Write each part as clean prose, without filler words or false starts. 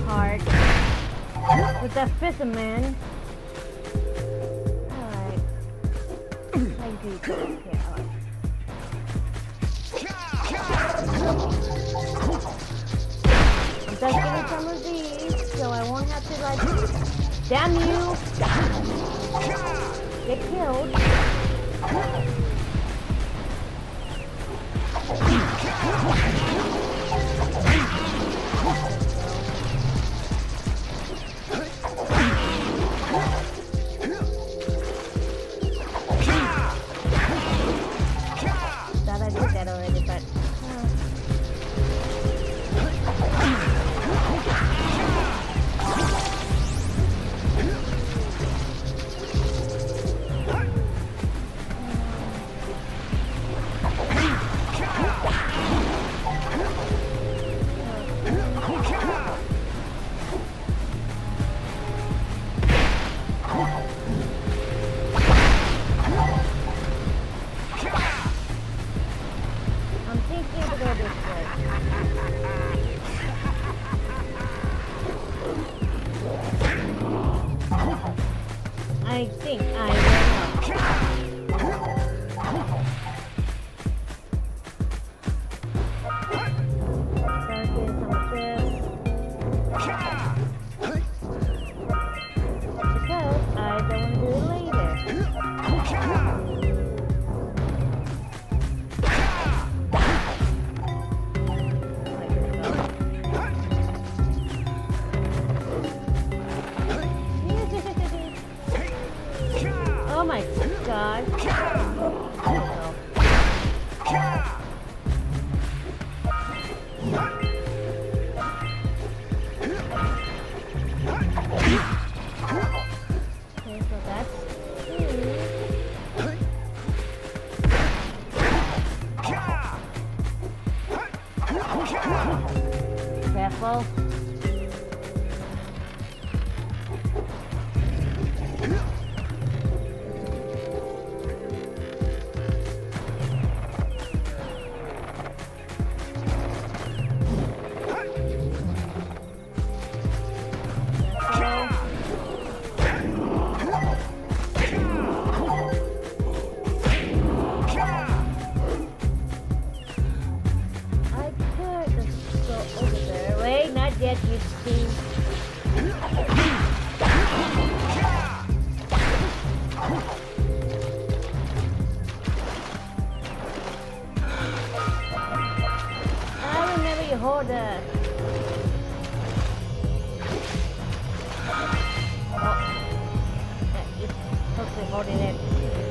heart with that fisherman. Alright. I do this here. I'm just getting some of these, so I won't have to like. Damn you! Get killed. Thought I did that already, but. I think I will. Start doing some of this. Because I don't want to do it later. Oh my god. Okay, so that's careful. Yet you see. I remember you hold that. Oh. It's supposed to be holding it.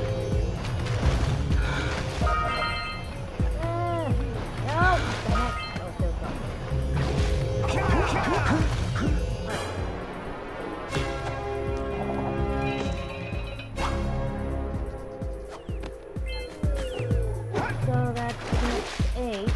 No! What the heck? Oh, still something. So that's 8.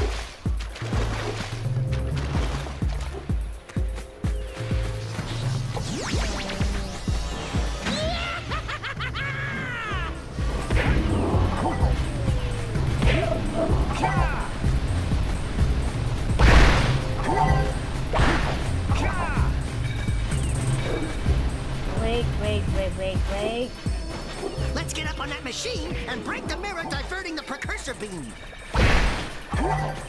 Wait. Let's get up on that machine and break the mirror diverting the precursor beam. So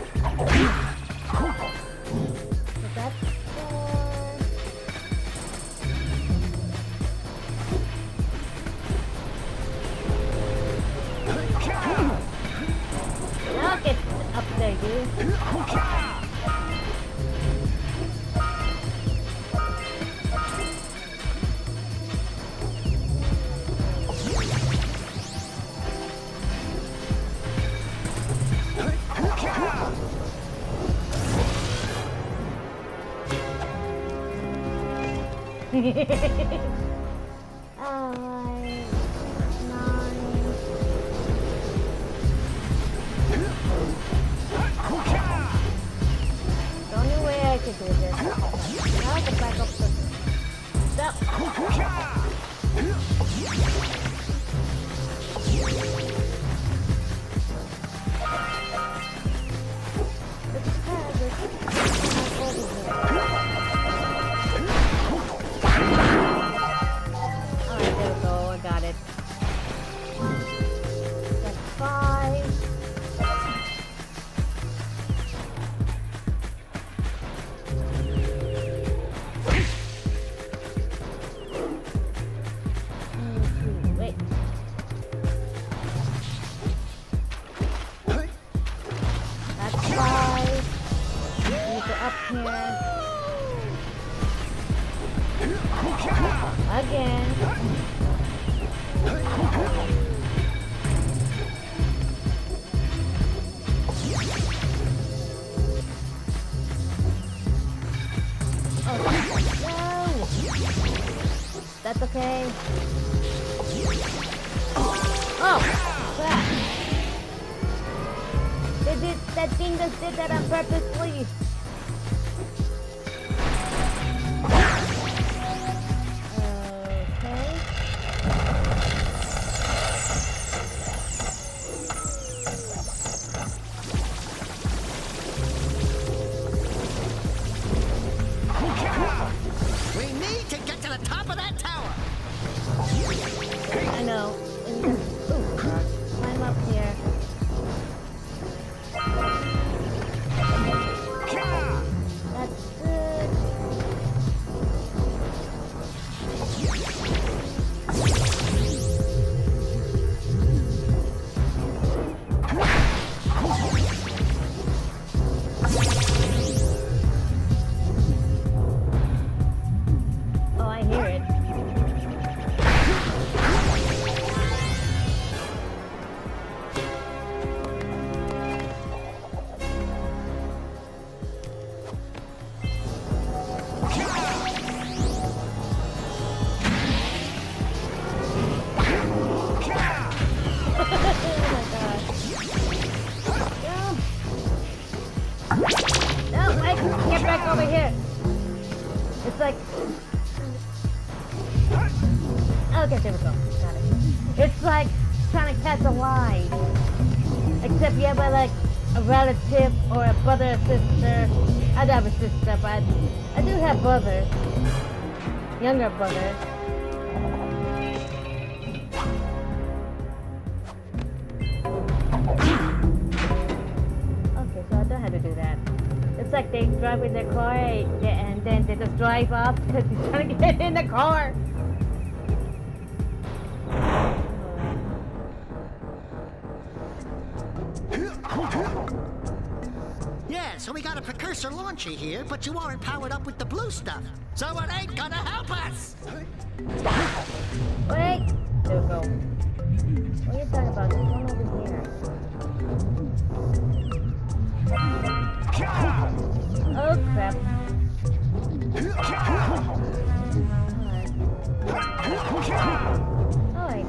that's I'll get up there, dude. Alright, 9. The only way I can do this. Now I can back up the step. Let's have it over here. Again. Oh, no! That's okay. Oh, crap. That thing just did that on purposely. I know. Ooh, climb up here. That's good. Oh, I hear it. Get back over here. It's like... Okay, there we go. Got it. It's like trying to catch a lie. Except you have like a relative or a brother or sister. I don't have a sister, but I do have brothers. Younger brothers. Okay, so I don't have to do that. It's like they drive in their car and then they just drive off because he's trying to get in the car. Yeah, so we got a precursor launcher here, but you aren't powered up with the blue stuff. So it ain't gonna help us! Wait! There we go. What are you talking about? There's one over here. Oh crap. Alright.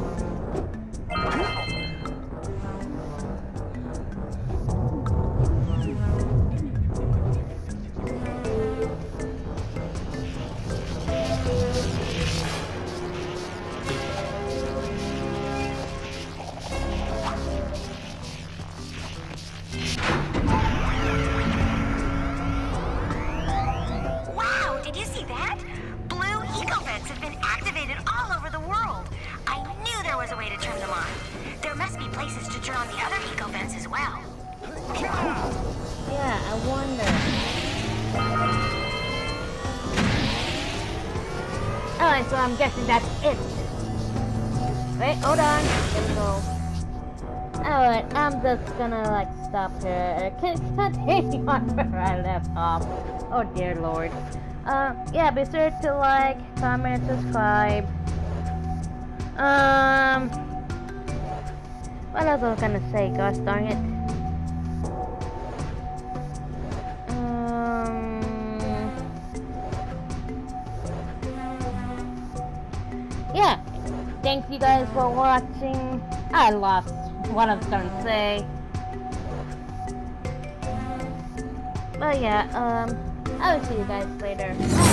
Yeah, I wonder. Alright, so I'm guessing that's it. Wait, hold on. There we go. Alright, I'm just gonna like stop here. Continue on where I left off. Oh dear lord. Yeah, be sure to like, comment, subscribe. What else was I gonna say? Gosh darn it. Yeah, thanks you guys for watching. I lost what I was gonna say. But yeah, I'll see you guys later. Bye.